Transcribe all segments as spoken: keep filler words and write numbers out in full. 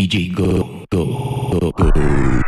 D J Go Go Go Go.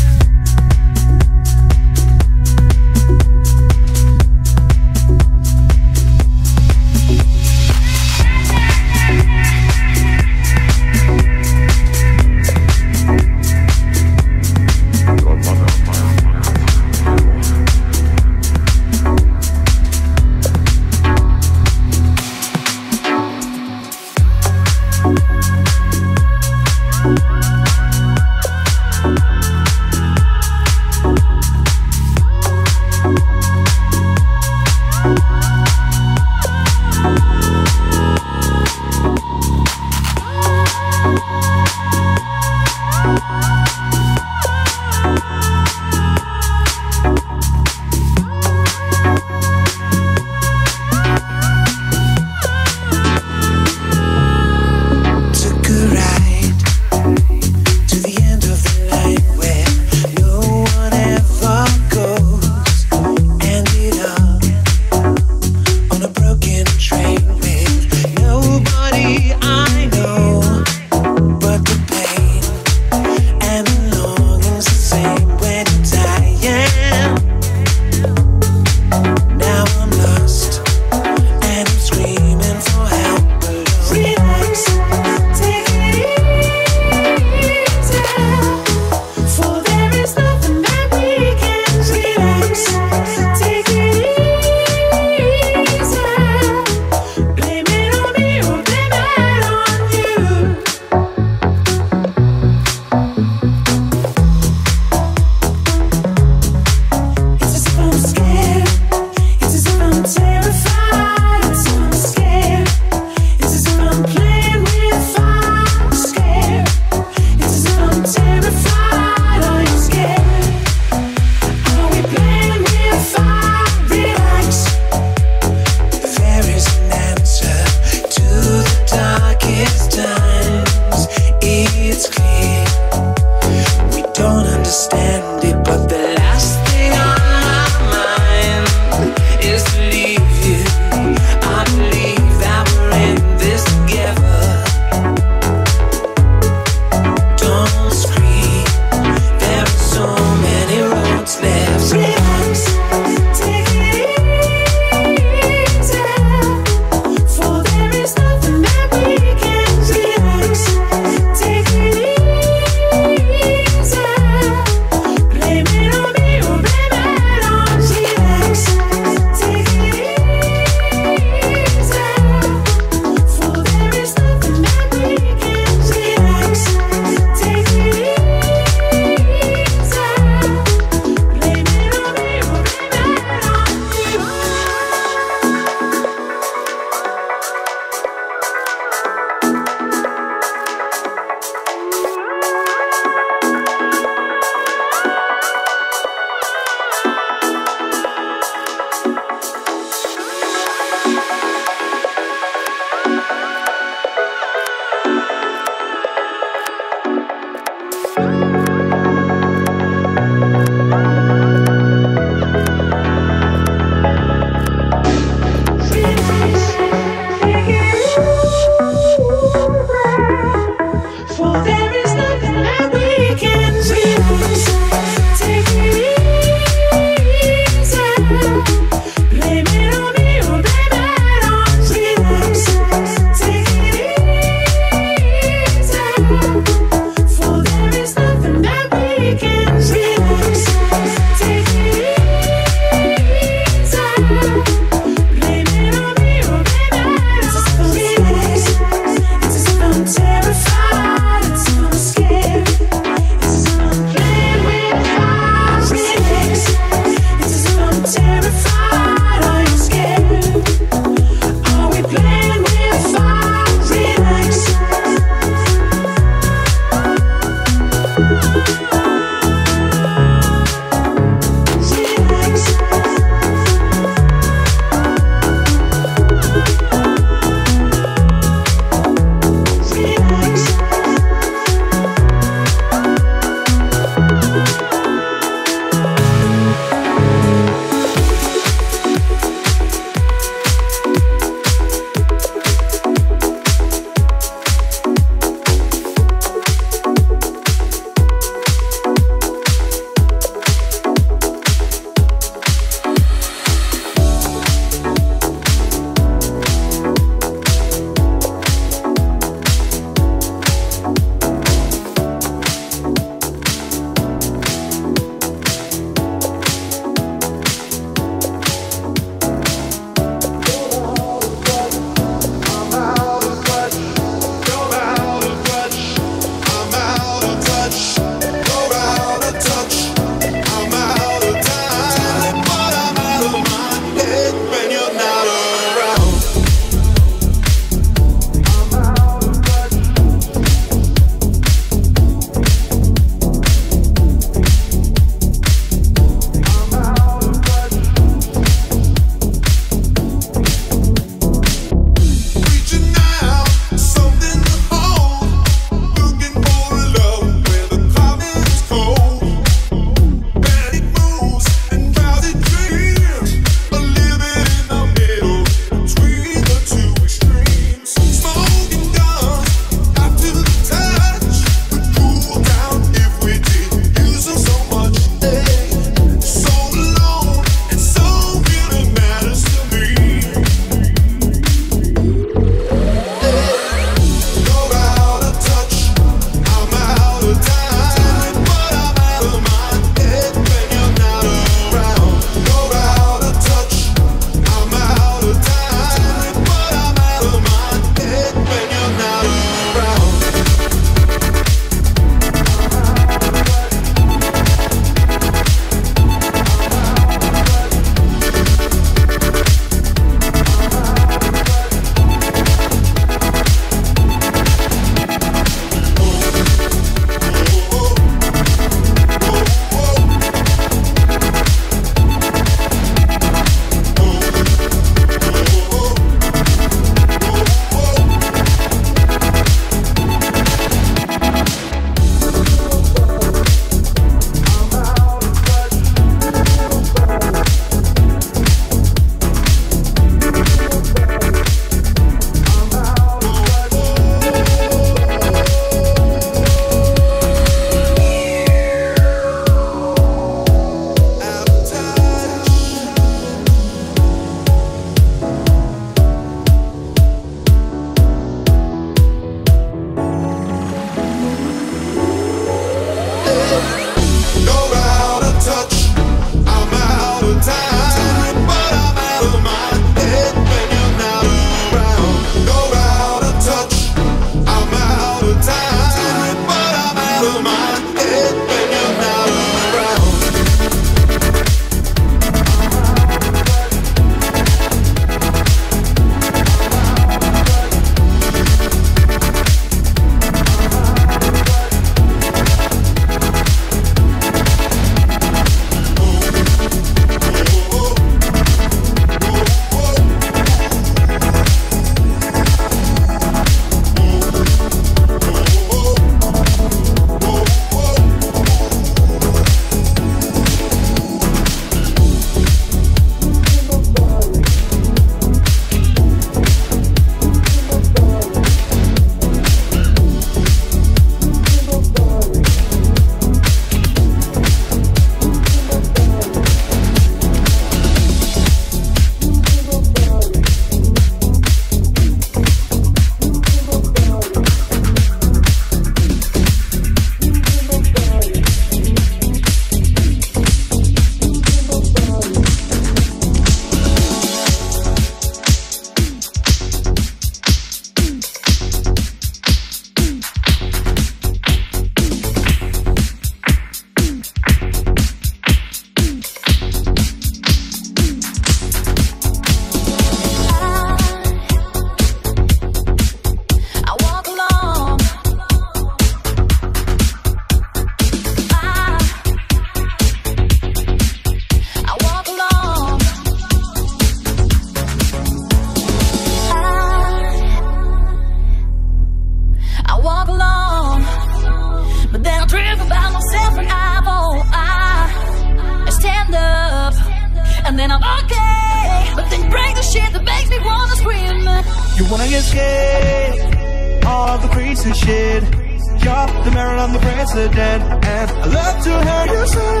but then you bring the shit that makes me wanna scream. You wanna escape all of the crazy shit. You're the mirror, I'm the president, and I love to hear you say,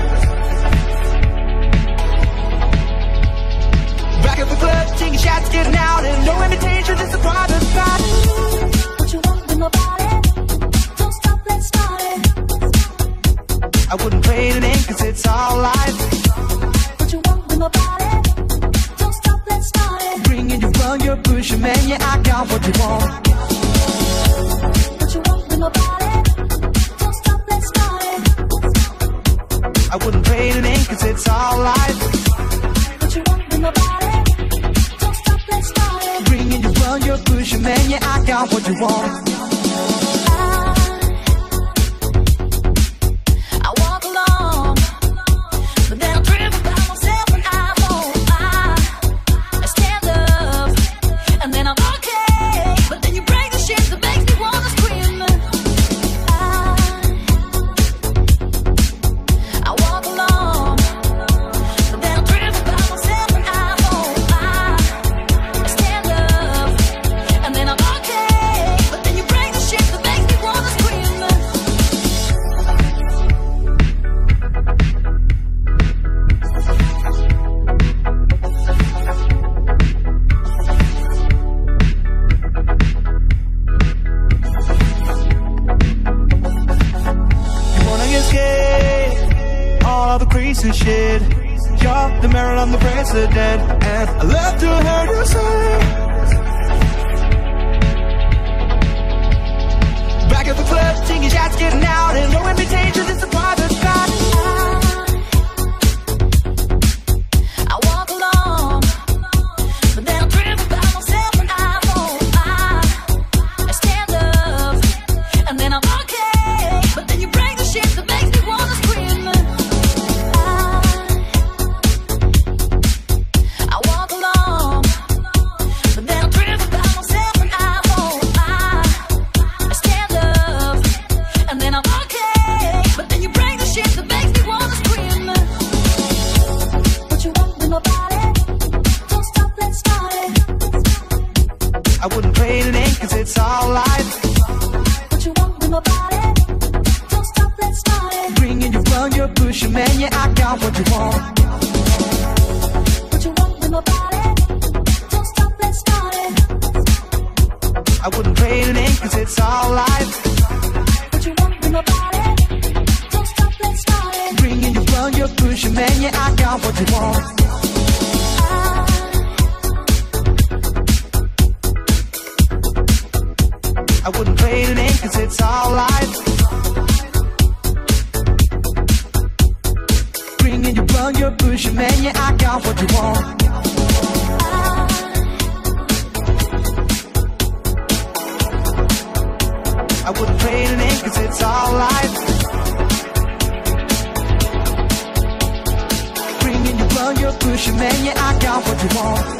back at the club, taking shots, getting out, and no invitation, just a private party. What you want with my body? Don't stop, let's start it. I wouldn't trade it in, cause it's all life. What you want with my body? Don't stop, let's start it. Bringing you run, you're pushing, man, yeah, I got what you want. What you want with my body? Don't stop, let's start it. I wouldn't trade it in, cause it's all life. What you want with my body? Don't stop, let's start it. Bringing you run, you're pushing, man, yeah, I got what you want. And shit. You're the mirror, I'm the president, and I love to hear you say, back at the club, taking shots, getting out, and no invitation, just a private party. I walk alone, but then I dream about myself when I'm home. I, I stand up, and then I'm okay, but then you bring the shit that makes me wanna scream. I wouldn't trade it in, cause it's all life. What you want with my body? Don't stop, let's start it. Bringing you run, you're pushing, man, yeah, I got what you want. What you want with my body? Don't stop, let's start it. I wouldn't trade it in, cause it's all life. What you want with my body? Don't stop, let's start it. Bringing you run, you're pushing, man, yeah, I got what you want. I wouldn't trade it in, cause it's all life. Bringing you run, you're pushing, man, yeah, I got what you want. I wouldn't trade it in, cause it's all life. Bringing you run, you're pushing, man, yeah, I got what you want.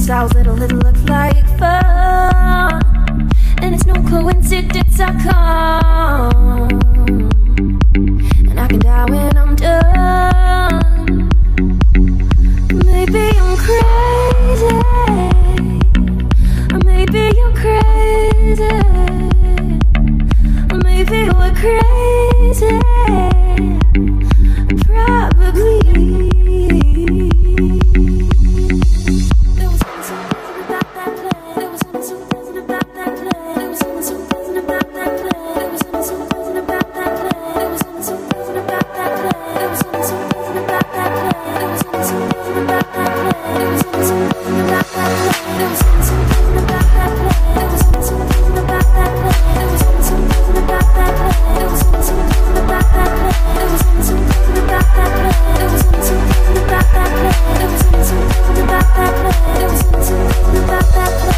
styles little, it looks like fun. And it's no coincidence I come, and I can die when I'm done. Maybe I'm crazy, or maybe you're crazy, or maybe we're crazy, probably. There was something about that play. There was something about that play. There was something about that play. There was something about that play. There was something about that play. There was something about that play. There was something about that play. There was something about that play. There was something about that play. There was something about that play. There was something about that play. There was something about that play. There was something about that play. There was something about that play. There was something about that play. There was something about that play.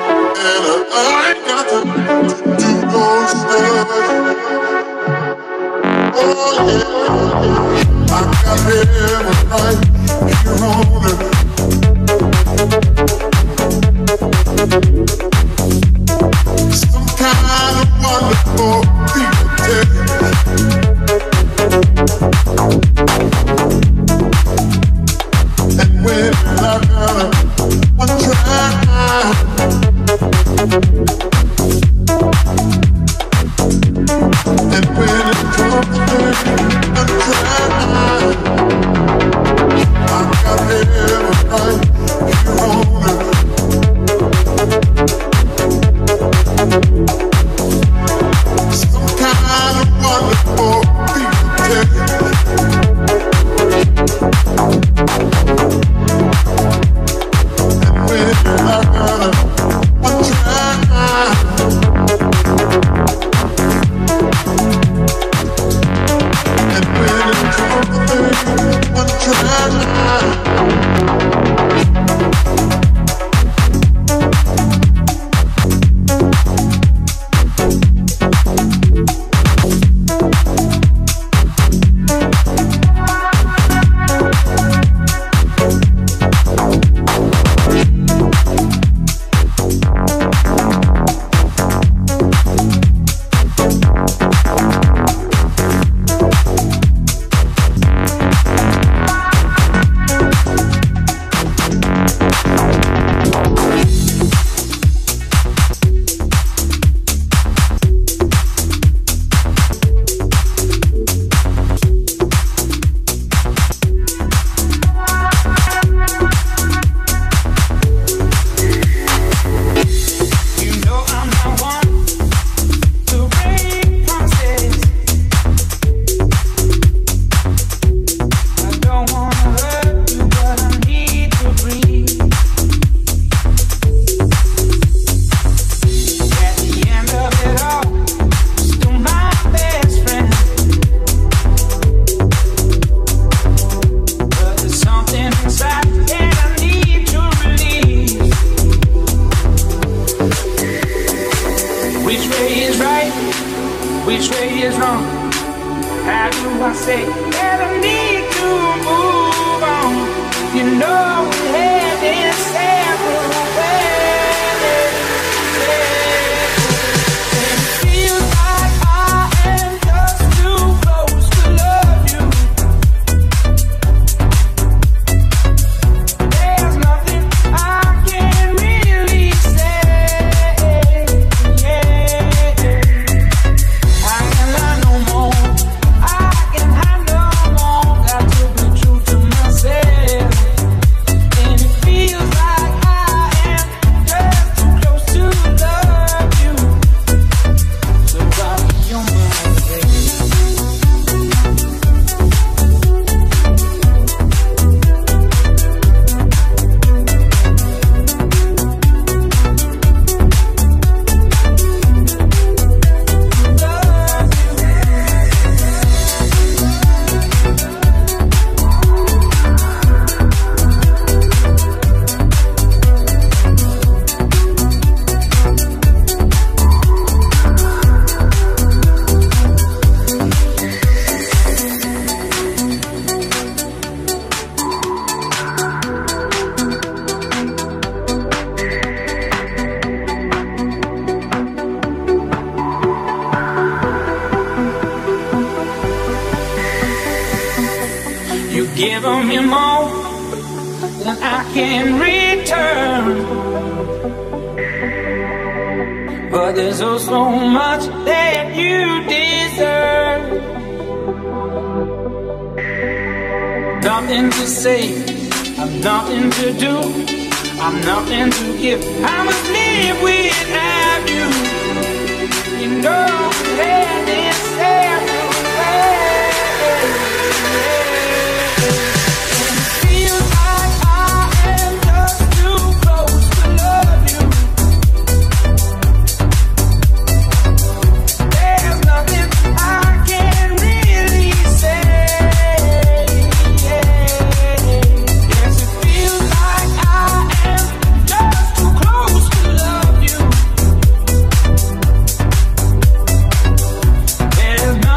I ain't got time to do those things. Give me more than I can return, but there's oh so much that you deserve. Nothing to say, I've nothing to do, I've nothing to give. I must live without you. You know that it's everywhere. There's no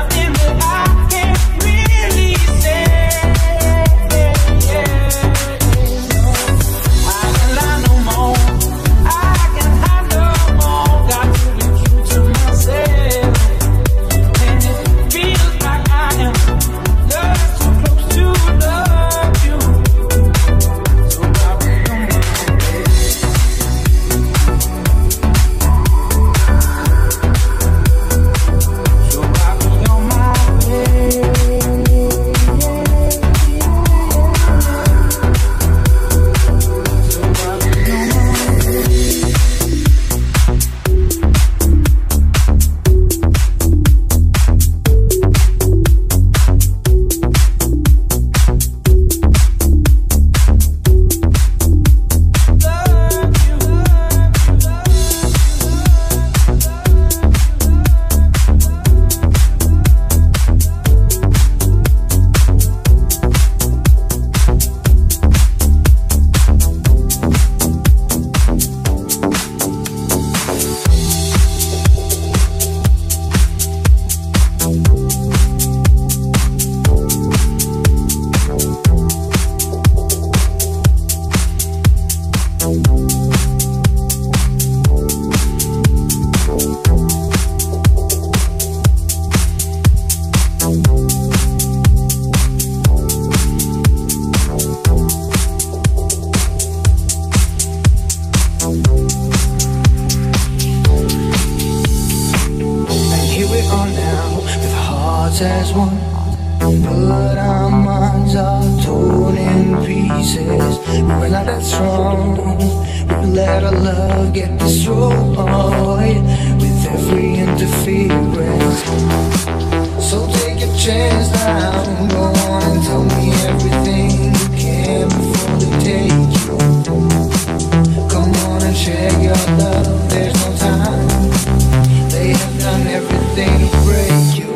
As one, but our minds are torn in pieces. We're not that strong. We let our love get destroyed with every interference. So take a chance now, go on and tell me everything you can before they take you. Come on and share your love. There's no time. They have done everything to break you.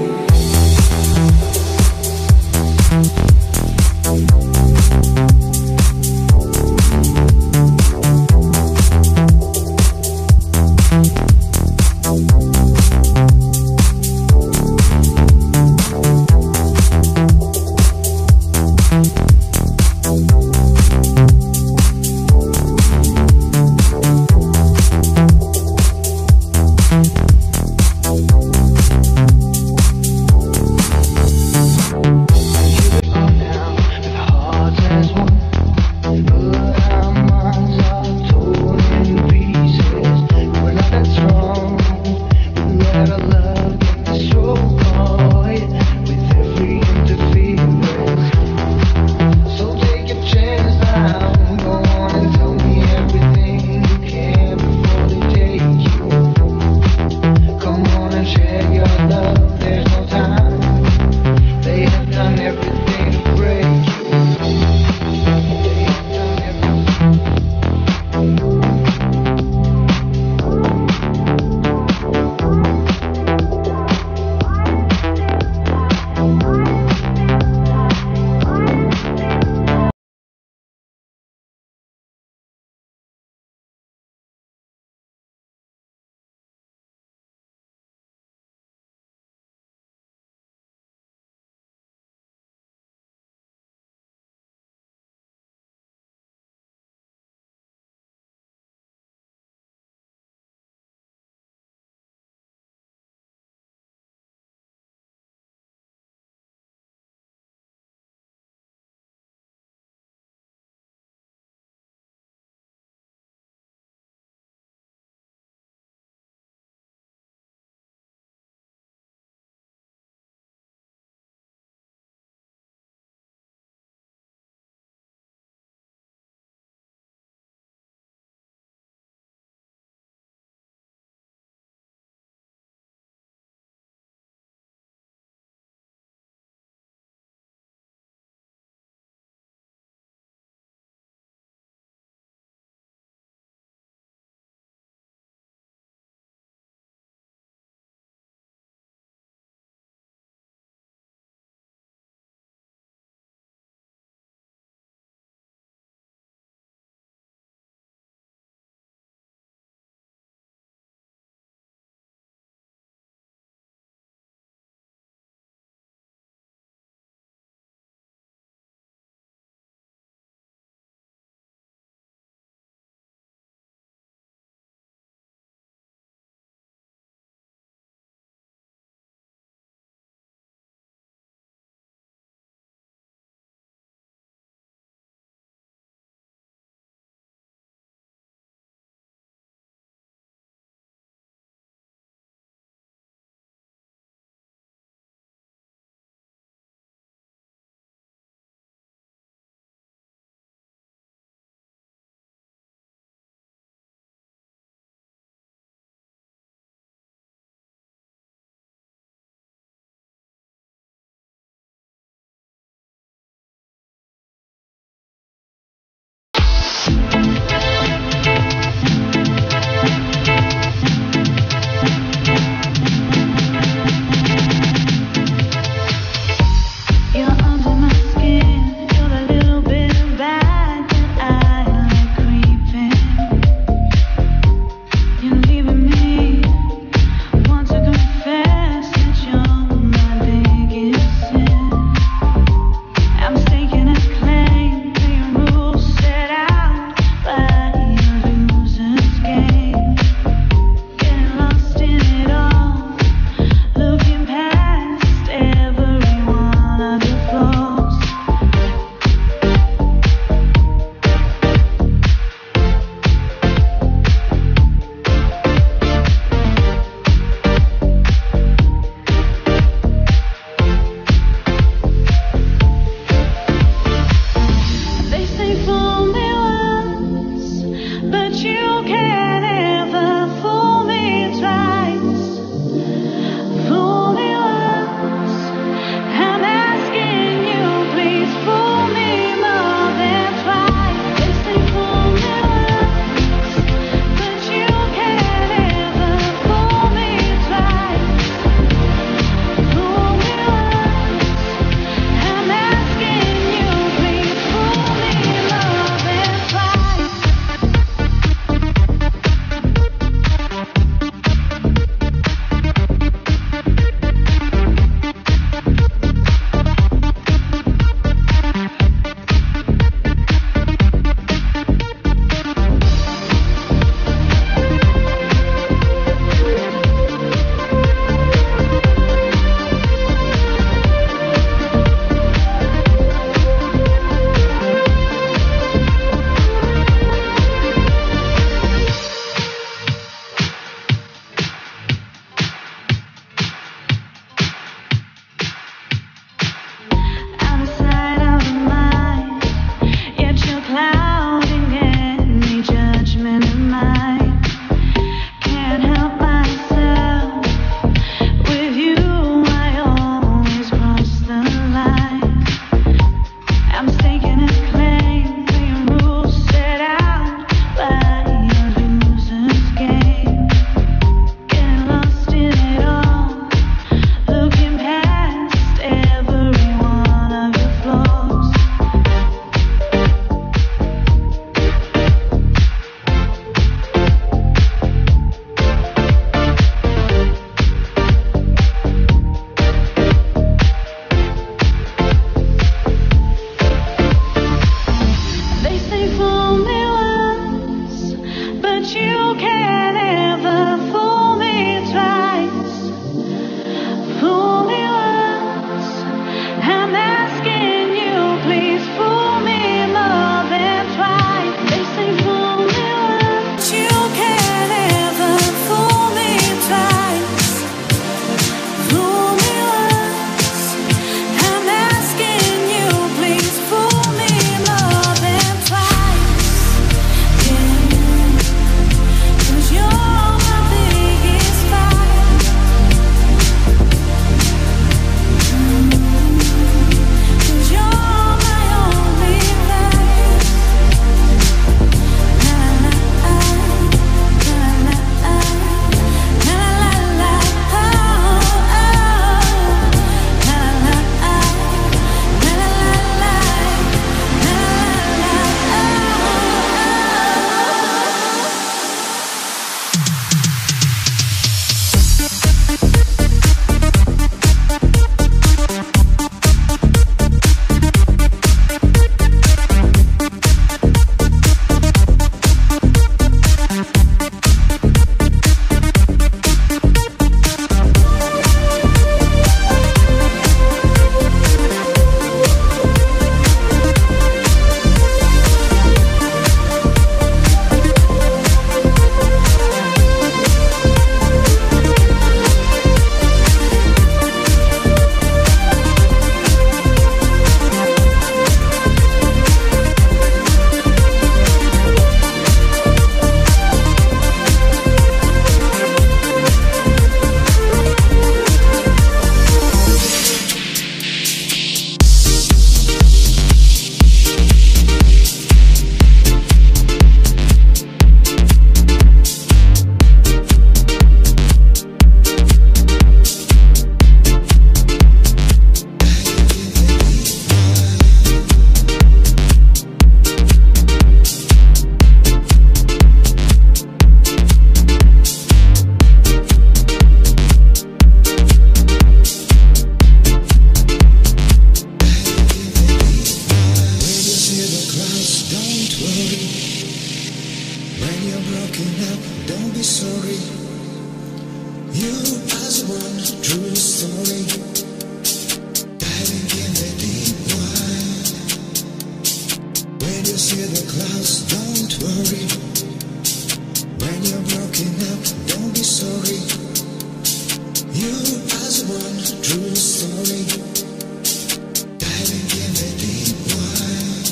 to the clouds, don't worry. When you're broken up, don't be sorry. You are the one true story. Dive and give it deep wide.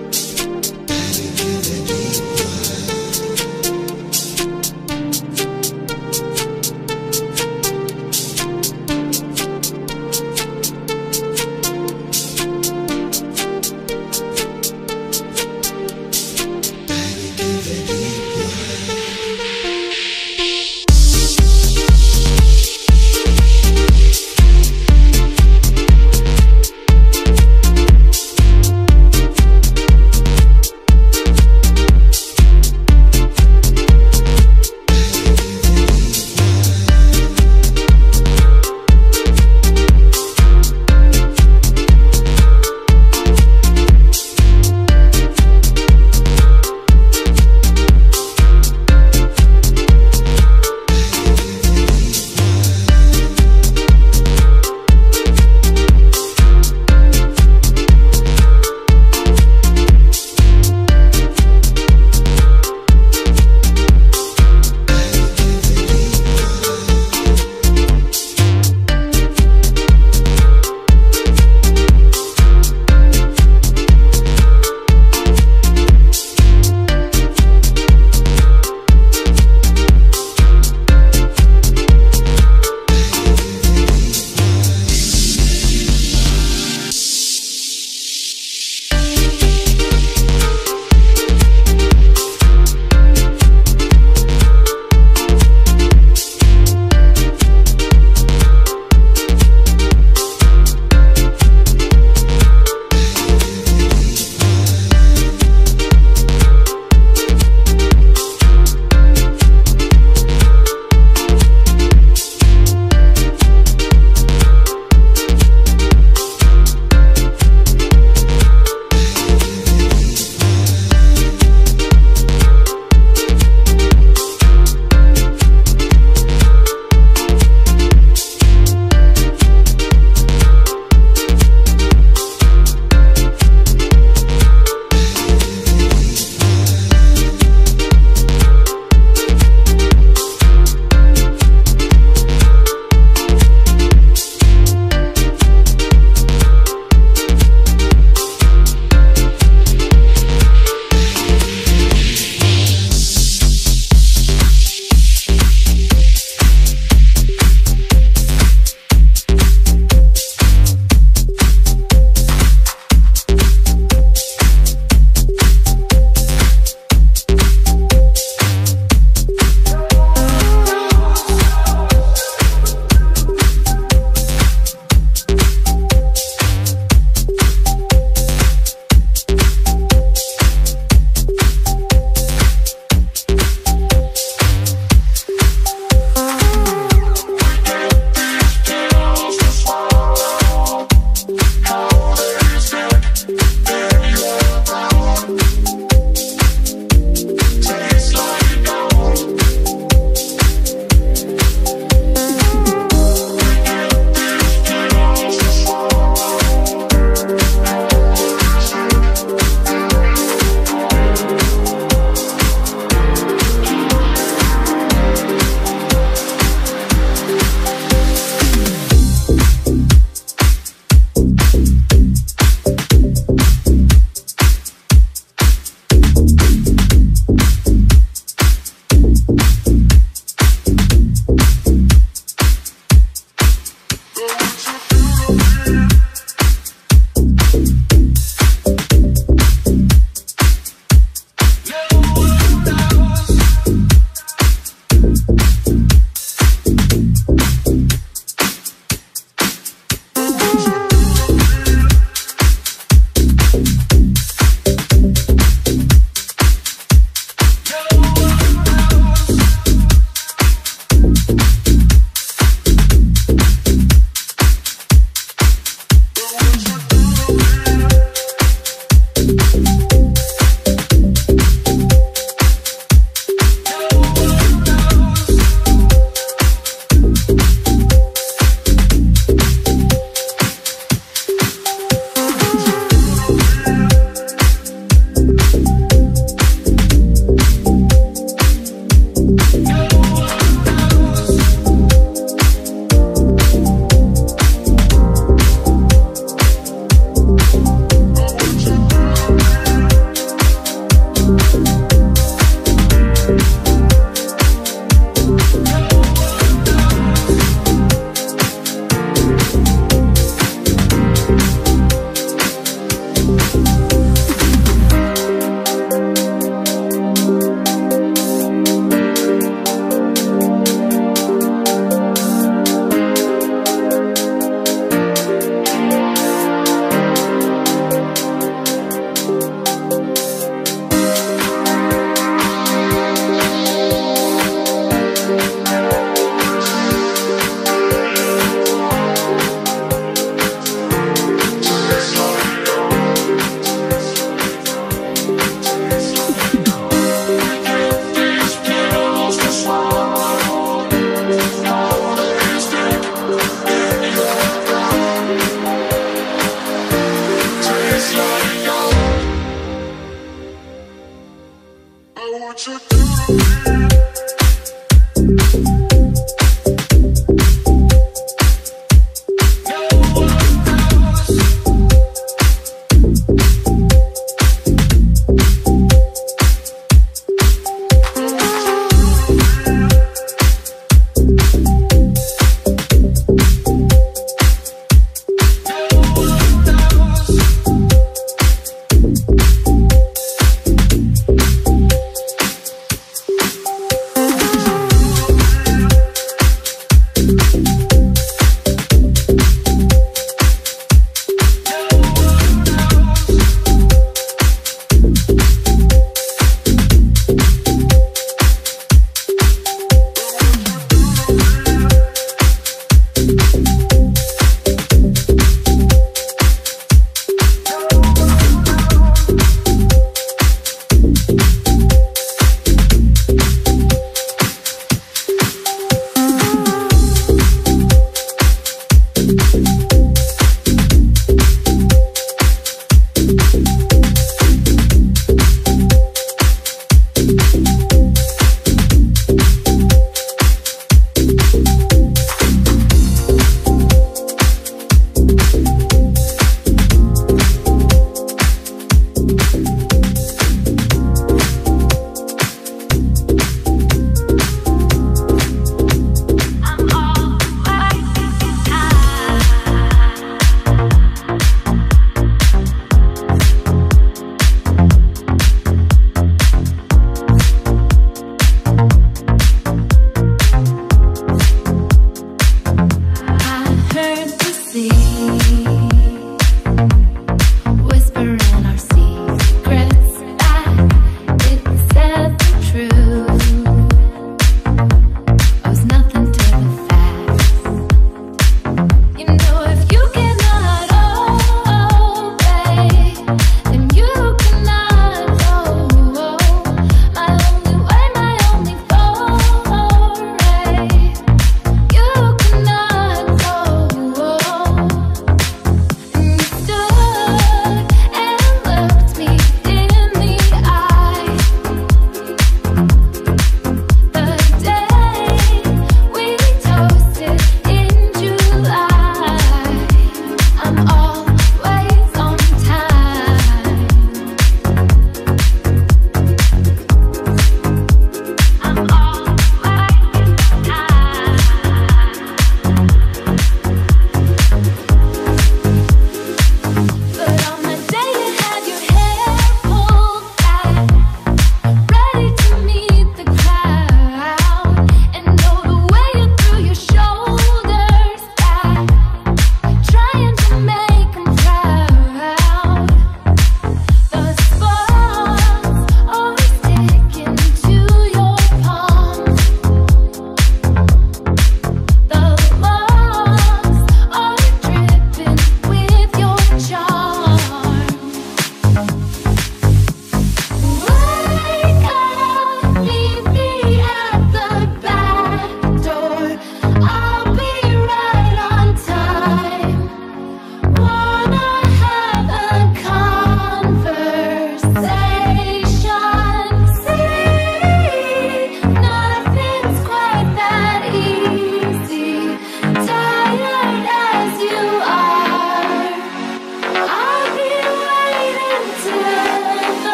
Dive and give it deep wide.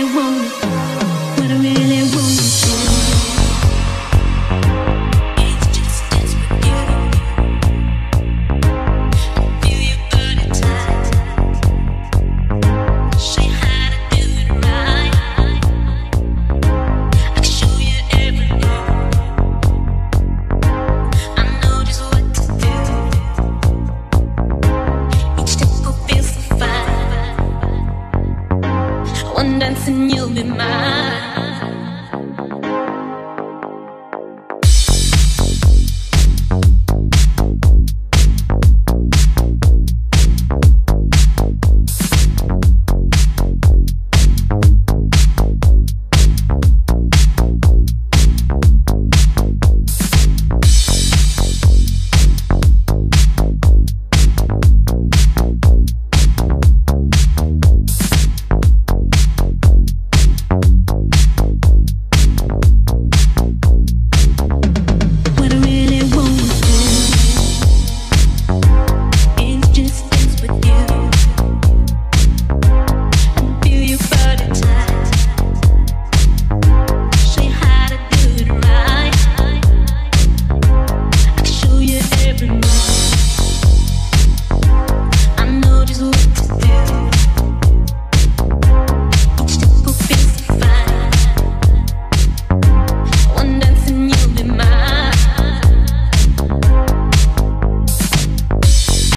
want it, what I really want is you. It's just dance with you. I feel your body tight. Show you how to do it right. I can show you everything. I know just what to do. Each step will feel so fine. One dance and you'll be mine.